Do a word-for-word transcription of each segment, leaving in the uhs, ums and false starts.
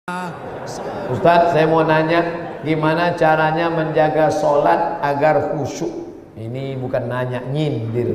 Ustadz, saya mau nanya, gimana caranya menjaga sholat agar khusyuk? Ini bukan nanya, nyindir.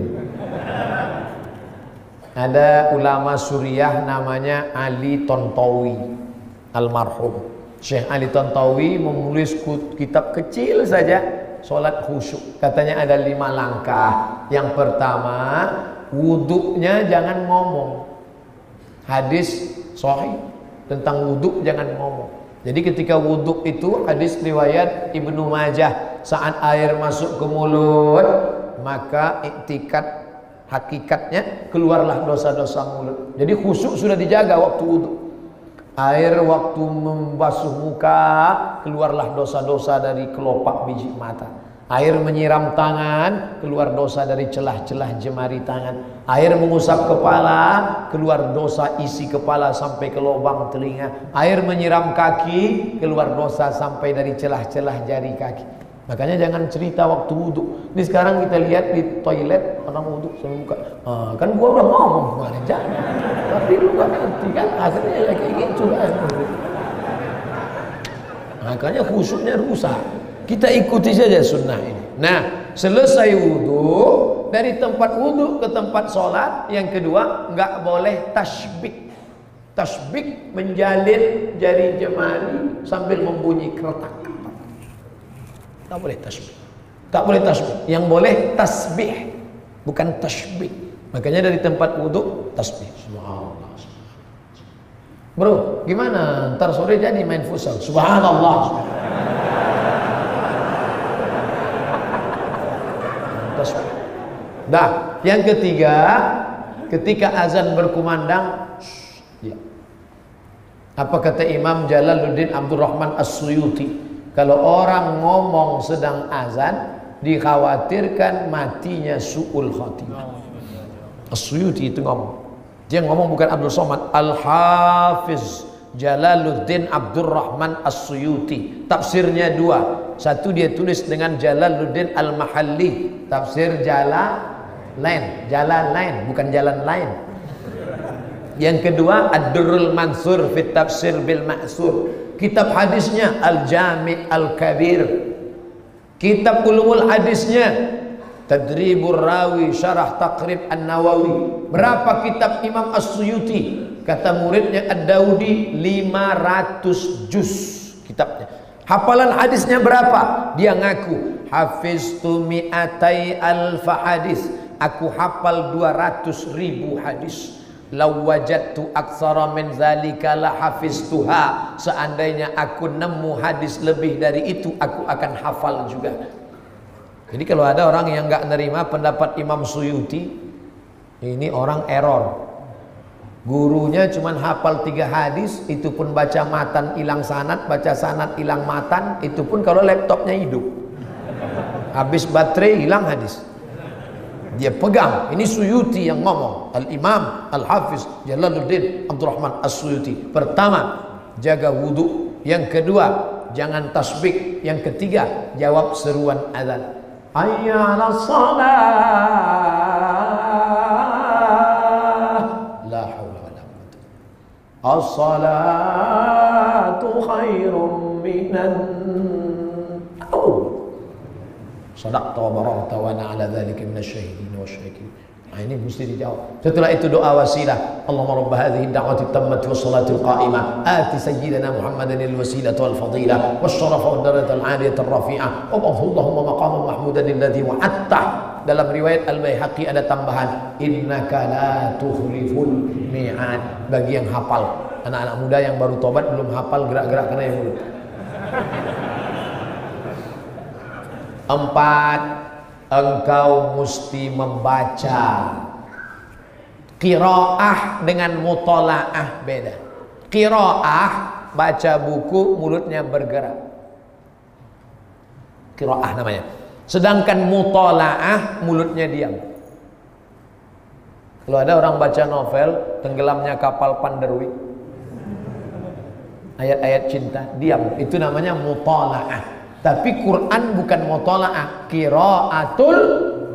Ada ulama Suriah namanya Ali Tontowi, almarhum Syekh Ali Tontowi menulis kitab kecil saja sholat khusyuk. Katanya ada lima langkah. Yang pertama, wuduknya jangan ngomong. Hadis sahih tentang wuduk jangan ngomong. Jadi ketika wuduk itu hadis riwayat Ibnu Majah, saat air masuk ke mulut maka iktikat hakikatnya keluarlah dosa-dosa mulut. Jadi khusyuk sudah dijaga waktu wuduk. Air waktu membasuh muka keluarlah dosa-dosa dari kelopak biji mata. Air menyiram tangan keluar dosa dari celah-celah jemari tangan. Air mengusap kepala keluar dosa isi kepala sampai ke lubang telinga. Air menyiram kaki keluar dosa sampai dari celah-celah jari kaki. Makanya jangan cerita waktu wudhu. Ini sekarang kita lihat di toilet orang wudhu sambil buka. Ah, kan gua udah ngomong kemarin jangan. Tapi lu gak ngerti kan akhirnya ya kayak gitu kan. Makanya khusyuknya rusak. Kita ikuti saja sunnah ini. Nah, selesai wudhu, dari tempat wudhu ke tempat sholat. Yang kedua, nggak boleh tasbih. Tasbih menjalin jari jemari sambil membunyi keretak. Tak boleh tasbih. Tak boleh tasbih. Yang boleh tasbih, bukan tasbih. Makanya dari tempat wudhu tasbih. Subhanallah. Bro, gimana? Ntar sore jadi main futsal. Subhanallah. Dah, yang ketiga, ketika azan berkumandang, ya. Apa kata Imam Jalaluddin Abdurrahman As-Suyuti? Kalau orang ngomong sedang azan, dikhawatirkan matinya su'ul khatimah. As-Suyuti itu ngomong. Dia ngomong bukan Abdul Somad, Al-Hafiz Jalaluddin Abdurrahman As-Suyuti. Tafsirnya dua. Satu dia tulis dengan Jalaluddin Al-Mahalli, tafsir Jala lain, jalan lain, bukan jalan lain. Yang kedua Ad-Durrul Mansur fit Tafsir bil Ma'sur. Kitab hadisnya Al-Jami' Al-Kabir. Kitab ulumul hadisnya Tadribur Rawi Syarah Taqrib An-Nawawi. Berapa kitab Imam As-Suyuti? Kata muridnya Ad-Daudi, lima ratus juz kitabnya. Hafalan hadisnya berapa? Dia ngaku hafiztu mi'atai alfa hadis. Aku hafal dua ratus ribu hadis. Law wajadtu aktsara min zalika la hafiztuha. Seandainya aku nemu hadis lebih dari itu, aku akan hafal juga. Jadi kalau ada orang yang enggak nerima pendapat Imam Suyuti, ini orang error. Gurunya cuman hafal tiga hadis, itu pun baca matan hilang sanad, baca sanad hilang matan, itu pun kalau laptopnya hidup. Habis baterai hilang hadis. Dia pegang, ini Suyuti yang ngomong. Al-Imam Al-Hafiz Jalaluddin Abdurrahman As-Suyuti. Pertama, jaga wudhu. Yang kedua, jangan tasbih. Yang ketiga, jawab seruan azan. Hayya 'alas shalah. La haula wala quwwata. As-salatu khairum minan sadaqta wa barakta wa ana ala dzalika minasyahidin wasyakirin. Nah, ini mesti dijawab. Setelah itu doa wasilah. Allahumma rabb hadhihi ad-da'wati at-tammati was-salati al-qa'imah ati sayyidina Muhammadan al-wasilata wal fadilah wasyarafa wad darajata al-'aliyata ar-rafi'ah wa Allahumma maqaman mahmudan alladhi wa'adta. Dalam riwayat Al-Baihaqi ada tambahan innaka la tukhliful mi'ad. Bagi yang hafal, anak-anak muda yang baru tobat belum hafal gerak-gerak kena yang mulut. Empat, engkau mesti membaca. Qiraah dengan mutola'ah beda. Qiraah baca buku mulutnya bergerak, qiraah namanya. Sedangkan mutola'ah mulutnya diam. Kalau ada orang baca novel Tenggelamnya Kapal Panderwi, ayat-ayat cinta, diam, itu namanya mutola'ah. Tapi Quran bukan mutola'ah, qiraatul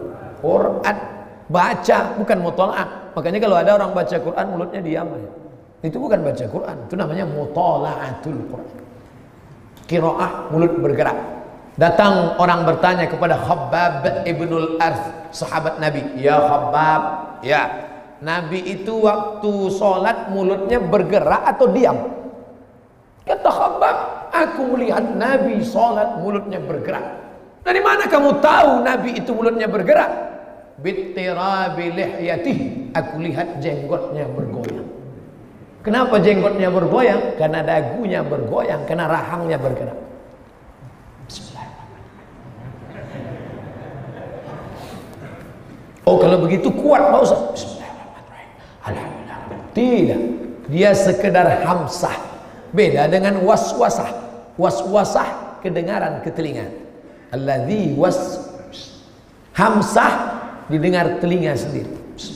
Quran, baca bukan mutola'ah. Makanya kalau ada orang baca Quran mulutnya diam aja. Itu bukan baca Quran, itu namanya mutala'atul Quran. Qiraah, mulut bergerak. Datang orang bertanya kepada Khabbab ibnul Arth, sahabat Nabi. Ya Khabbab, ya, Nabi itu waktu sholat mulutnya bergerak atau diam? Kata Khabbab, aku melihat Nabi sholat mulutnya bergerak. Dari mana kamu tahu Nabi itu mulutnya bergerak? Bittirabi lihyatihi, aku lihat jenggotnya bergoyang. Kenapa jenggotnya bergoyang? Karena dagunya bergoyang, karena rahangnya bergerak. Oh, kalau begitu kuat Pak Ustaz. Bismillahirrahmanirrahim. Alhamdulillah. Tidak, dia sekedar hamsah. Beda dengan waswasah. Waswasah kedengaran ke telinga. Alladzi was, hamsah didengar telinga sendiri.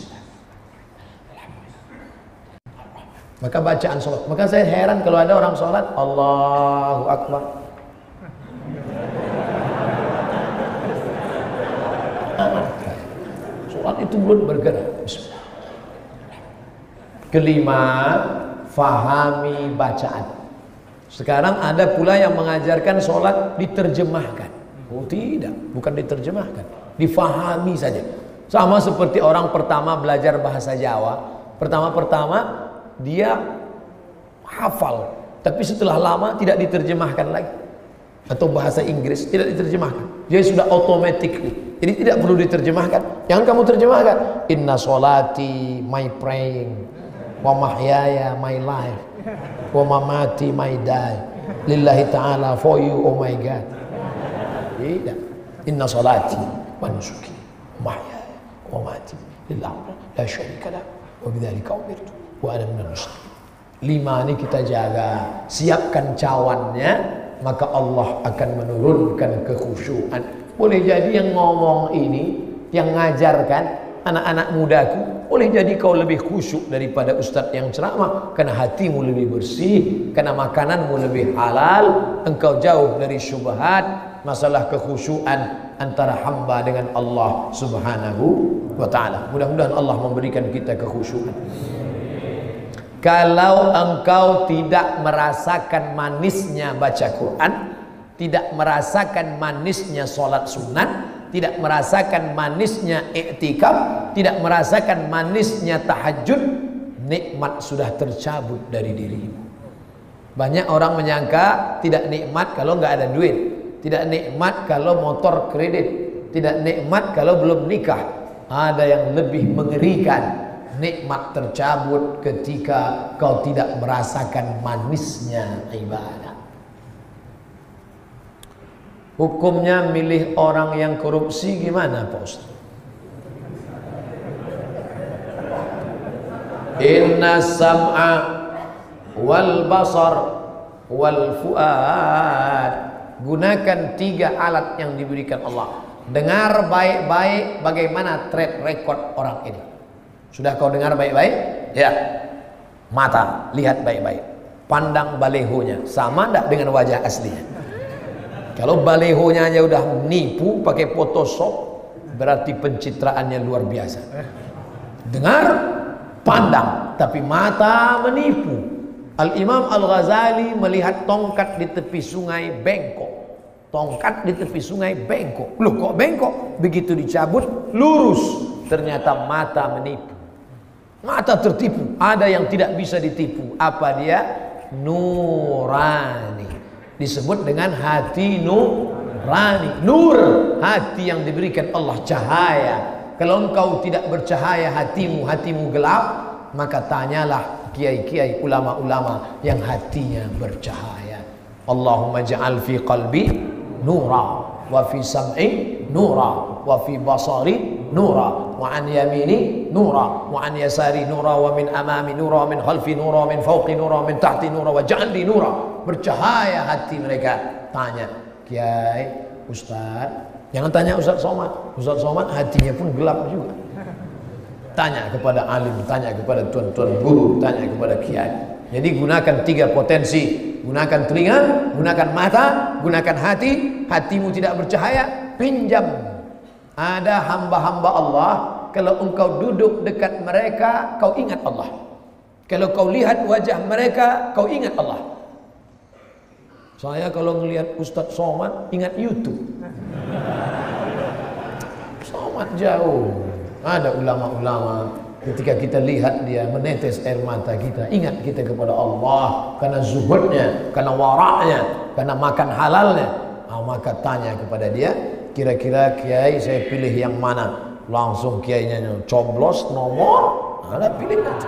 Maka bacaan sholat. Maka saya heran kalau ada orang sholat Allahu Akbar. Sholat itu mulut bergerak. Kelima, fahami bacaan. Sekarang ada pula yang mengajarkan sholat diterjemahkan. Oh tidak, bukan diterjemahkan, difahami saja. Sama seperti orang pertama belajar bahasa Jawa. Pertama-pertama dia hafal, tapi setelah lama tidak diterjemahkan lagi. Atau bahasa Inggris tidak diterjemahkan, dia sudah automatically, jadi tidak perlu diterjemahkan. Jangan kamu terjemahkan. Inna sholati, my praying, wa mahyaya, my life, wa mamati, my die, lillahi ta'ala, for you, oh my God. Tidak. Inna sholati wa nusuki wa mahyaya wa mamati lillahi la syarika lah wa bidzalika umirtu wa ana minal muslimin. Lima ini kita jaga, siapkan cawannya, maka Allah akan menurunkan kekhusyuan. Boleh jadi yang ngomong ini, yang ngajarkan anak-anak mudaku, boleh jadi kau lebih khusyuk daripada ustadz yang ceramah, karena hatimu lebih bersih, karena makananmu lebih halal, engkau jauh dari syubhat. Masalah kekhusyuan antara hamba dengan Allah subhanahu wa ta'ala. Mudah-mudahan Allah memberikan kita kekhusyuan. Kalau engkau tidak merasakan manisnya baca Quran, tidak merasakan manisnya sholat sunat, tidak merasakan manisnya i'tikaf, tidak merasakan manisnya tahajud, nikmat sudah tercabut dari dirimu. Banyak orang menyangka tidak nikmat kalau nggak ada duit, tidak nikmat kalau motor kredit, tidak nikmat kalau belum nikah. Ada yang lebih mengerikan, nikmat tercabut ketika kau tidak merasakan manisnya ibadah. Hukumnya milih orang yang korupsi gimana Pak Ustaz? Inna sam'a wal basar wal fuad. Gunakan tiga alat yang diberikan Allah. Dengar baik-baik bagaimana track record orang ini. Sudah kau dengar baik-baik? Ya. Mata, lihat baik-baik. Pandang balehonya, sama enggak dengan wajah aslinya? Kalau balehonya aja udah nipu pakai Photoshop, berarti pencitraannya luar biasa. Dengar, pandang, tapi mata menipu. Al-Imam Al-Ghazali melihat tongkat di tepi sungai bengkok. Tongkat di tepi sungai bengkok. Loh kok bengkok? Begitu dicabut, lurus. Ternyata mata menipu. Mata tertipu. Ada yang tidak bisa ditipu. Apa dia? Nurani. Disebut dengan hati nurani. Nur, hati yang diberikan Allah, cahaya. Kalau engkau tidak bercahaya hatimu, hatimu gelap, maka tanyalah kiai-kiai, ulama-ulama yang hatinya bercahaya. Allahumma ja'al fi qalbi nura, wa fi sam'i nura, wa fi basari nura, wa an yamini nura, wa an yasari nura, wa min amami nura, wa min khalfi nura, wa min fawqi nura, wa min tahti nura, wa ja'al li nura. Bercahaya hati mereka. Tanya kiai, ustaz, jangan tanya Ustaz Somad. Ustaz Somad hatinya pun gelap juga. Tanya kepada alim, tanya kepada tuan-tuan guru, tanya kepada kiai. Jadi gunakan tiga potensi. Gunakan telinga, gunakan mata, gunakan hati. Hatimu tidak bercahaya, pinjam. Ada hamba-hamba Allah, kalau engkau duduk dekat mereka, kau ingat Allah. Kalau kau lihat wajah mereka, kau ingat Allah. Saya kalau ngelihat Ustadz Somad, ingat YouTube. Somad jauh. Ada ulama-ulama, ketika kita lihat dia menetes air mata kita, ingat kita kepada Allah. Karena zuhudnya, karena waraknya, karena makan halalnya. Nah, maka tanya kepada dia, kira-kira kiai saya pilih yang mana? Langsung kiainya coblos nomor, ada pilih itu.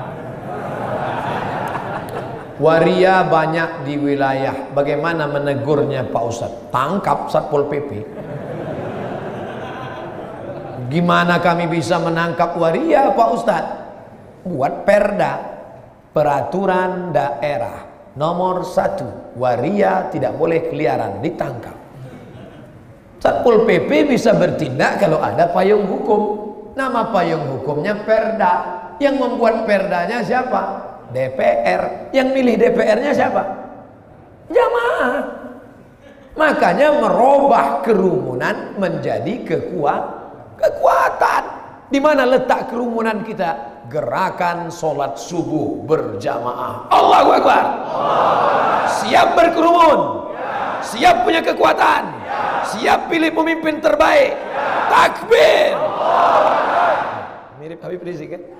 Waria banyak di wilayah. Bagaimana menegurnya Pak Ustadz? Tangkap Satpol P P. Gimana kami bisa menangkap waria Pak Ustadz? Buat perda, peraturan daerah nomor satu, waria tidak boleh keliaran, ditangkap. Satpol P P bisa bertindak kalau ada payung hukum. Nama payung hukumnya perda. Yang membuat perdanya siapa? D P R. Yang milih D P R-nya siapa? Jamaah. Makanya merubah kerumunan menjadi kekuatan. Kekuatan. Di mana letak kerumunan kita? Gerakan sholat subuh berjamaah. Allahu Akbar. Siap berkerumun. Siap punya kekuatan. Siap pilih pemimpin terbaik. Takbir. Mirip Habib Rizik kan?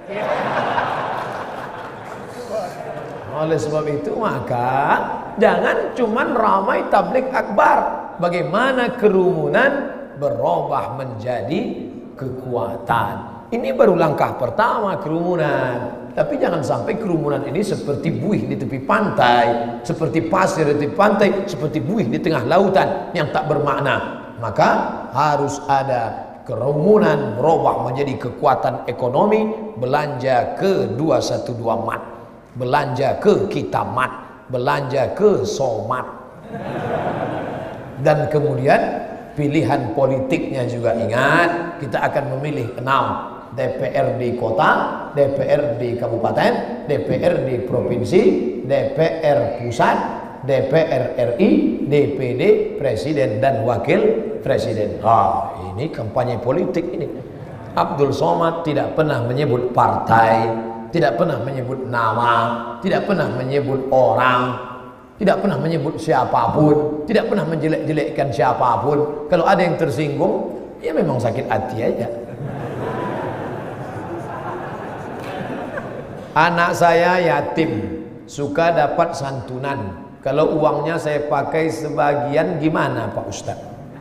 Oleh sebab itu maka jangan cuman ramai tablik akbar. Bagaimana kerumunan berubah menjadi kekuatan. Ini baru langkah pertama kerumunan. Tapi jangan sampai kerumunan ini seperti buih di tepi pantai, seperti pasir di tepi pantai, seperti buih di tengah lautan yang tak bermakna. Maka harus ada kerumunan berubah menjadi kekuatan ekonomi. Belanja ke dua satu dua mat, belanja ke kita mat, belanja ke somat. Dan kemudian pilihan politiknya juga ingat, kita akan memilih enam. D P R di kota, D P R di kabupaten, D P R di provinsi, D P R pusat, D P R R I, D P D, presiden dan wakil presiden. Ah, ini kampanye politik ini. Abdul Somad tidak pernah menyebut partai, tidak pernah menyebut nama, tidak pernah menyebut orang, tidak pernah menyebut siapapun, tidak pernah menjelek-jelekkan siapapun. Kalau ada yang tersinggung, ya memang sakit hati aja. Anak saya yatim, suka dapat santunan. Kalau uangnya saya pakai sebagian, gimana Pak Ustaz?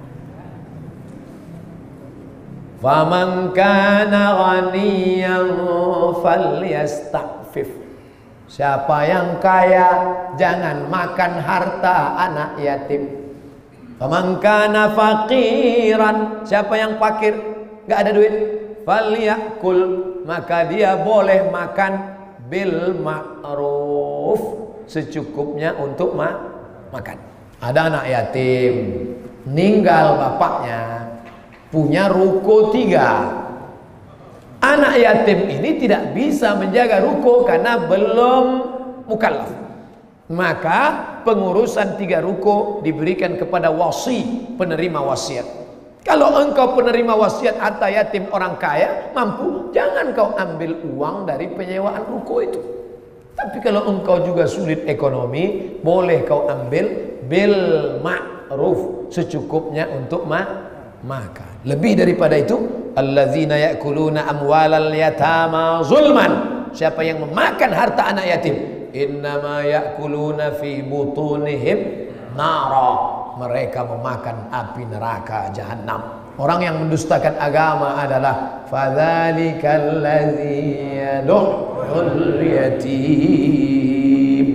Faman kana ghaniyan falyasta'fif. Siapa yang kaya jangan makan harta anak yatim. Faman kana faqiran, siapa yang fakir enggak ada duit, falyakul, maka dia boleh makan bil ma'ruf, secukupnya untuk ma makan. Ada anak yatim, meninggal bapaknya, punya ruko tiga. Anak yatim ini tidak bisa menjaga ruko karena belum mukallaf. Maka pengurusan tiga ruko diberikan kepada wasi, penerima wasiat. Kalau engkau penerima wasiat harta yatim orang kaya, mampu, jangan kau ambil uang dari penyewaan ruko itu. Tapi kalau engkau juga sulit ekonomi, boleh kau ambil bil ma'ruf, secukupnya untuk ma makan. Lebih daripada itu, allazina ya'kuluna amwalal yatama zulman. Siapa yang memakan harta anak yatim, innama ya'kuluna fi butunihim nara. Mereka memakan api neraka jahanam. Orang yang mendustakan agama adalah fadzalikal ladzi yad'ul yatim.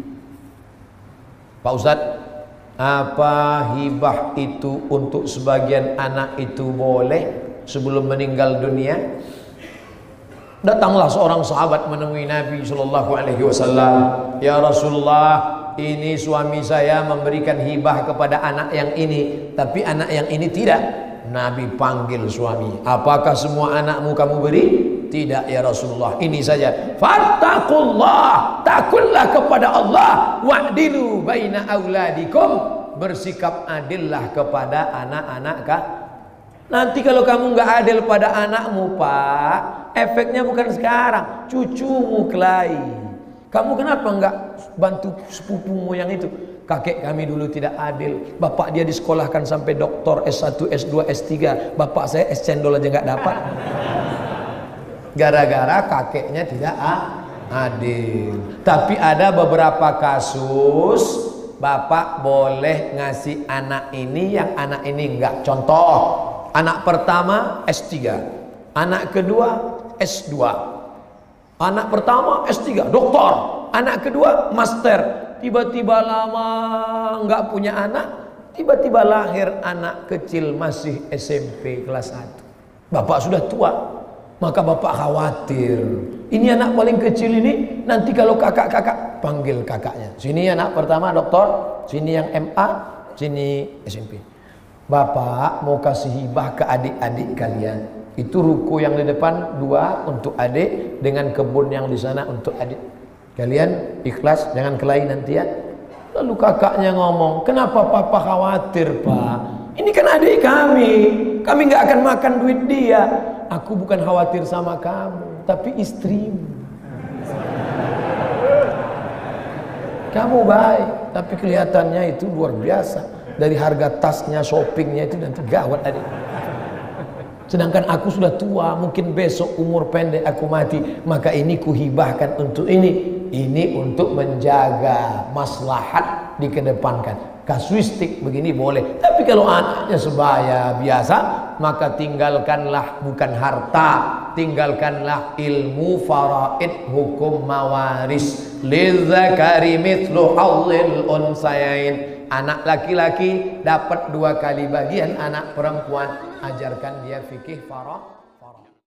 Pak Ustadz, apa hibah itu untuk sebagian anak itu boleh sebelum meninggal dunia? Datanglah seorang sahabat menemui Nabi Shallallahu Alaihi Wasallam. Ya Rasulullah, ini suami saya memberikan hibah kepada anak yang ini, tapi anak yang ini tidak. Nabi panggil suami, apakah semua anakmu kamu beri? Tidak ya Rasulullah, ini saja. Fattaqullah, takutlah kepada Allah. Wa'dilu baina auladikum, bersikap adillah kepada anak-anak kah. Nanti kalau kamu nggak adil pada anakmu Pak, efeknya bukan sekarang, cucumu kelai. Kamu kenapa enggak bantu sepupumu yang itu? Kakek kami dulu tidak adil. Bapak dia disekolahkan sampai doktor S satu, S dua, S tiga. Bapak saya es cendol aja nggak dapat. Gara-gara kakeknya tidak adil. Tapi ada beberapa kasus bapak boleh ngasih anak ini yang anak ini enggak. Contoh, anak pertama S tiga, anak kedua S dua. Anak pertama S tiga, doktor. Anak kedua master. Tiba-tiba lama nggak punya anak, tiba-tiba lahir anak kecil masih S M P kelas satu. Bapak sudah tua, maka bapak khawatir. Ini anak paling kecil ini, nanti kalau kakak-kakak, panggil kakaknya. Sini anak pertama doktor, sini yang M A, sini S M P. Bapak mau kasih hibah ke adik-adik kalian. Itu ruko yang di depan dua untuk adik, dengan kebun yang di sana untuk adik. Kalian ikhlas, jangan kelahi nanti ya. Lalu kakaknya ngomong, kenapa papa khawatir pak? Ini kan adik kami, kami nggak akan makan duit dia. Aku bukan khawatir sama kamu, tapi istrimu. Kamu baik, tapi kelihatannya itu luar biasa. Dari harga tasnya, shoppingnya itu nanti gawat adik. Sedangkan aku sudah tua, mungkin besok umur pendek aku mati. Maka ini kuhibahkan untuk ini. Ini untuk menjaga maslahat dikedepankan. Kasuistik begini boleh. Tapi kalau anaknya sebaya biasa, maka tinggalkanlah bukan harta, tinggalkanlah ilmu faraid, hukum mawaris. Lidzakari mithlu hadzil unsayain. Anak laki-laki dapat dua kali bagian anak perempuan. Ajarkan dia fikih faraid.